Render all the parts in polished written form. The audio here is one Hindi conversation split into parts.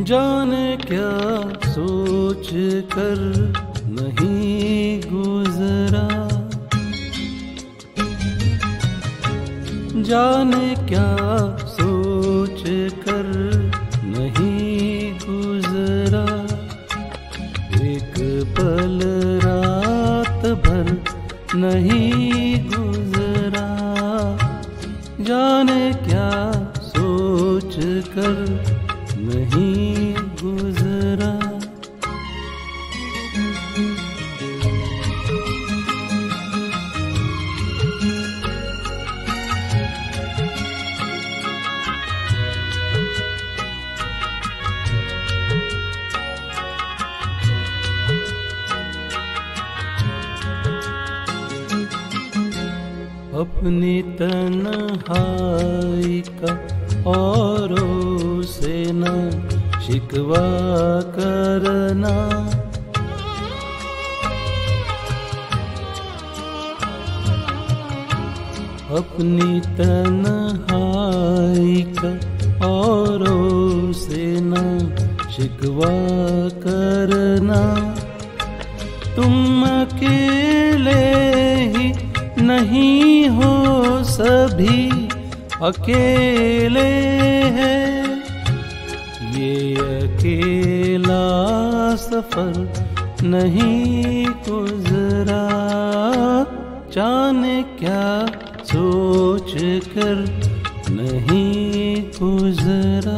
जाने क्या सोच कर नहीं गुजरा, जाने क्या सोच कर नहीं गुजरा। एक पल रात भर नहीं गुजरा, जाने क्या सोच कर नहीं गुजरा। अपनी तन्हाई का औरों से न शिकवा करना, अपनी तन्हाई का औरों से न शिकवा करना। तुम अकेले ही नहीं हो, सभी अकेले हैं। ये अकेला सफर नहीं गुजरा, जाने क्या सोच कर नहीं गुजरा।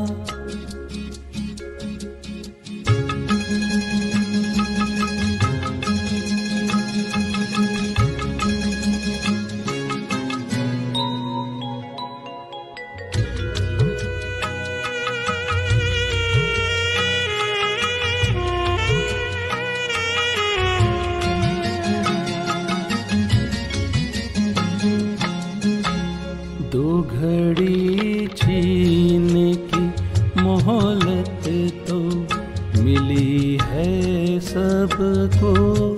दो घड़ी जीने की मोहलत तो मिली है सबको,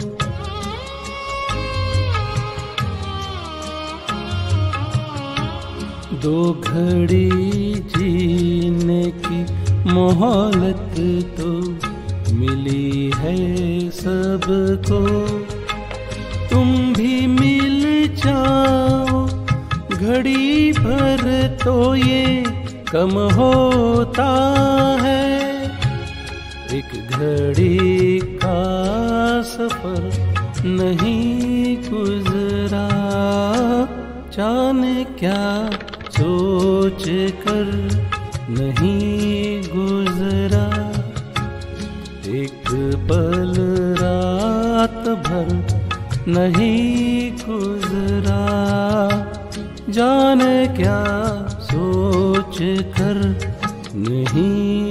दो घड़ी जीने की मोहलत तो मिली है सबको। तुम भी मिल जाओ घड़ी भर तो ये कम होता है। एक घड़ी का सफर नहीं गुजरा, जाने क्या सोच कर नहीं गुजरा। एक पल रात भर नहीं गुजरा, जाने क्या सोच कर नहीं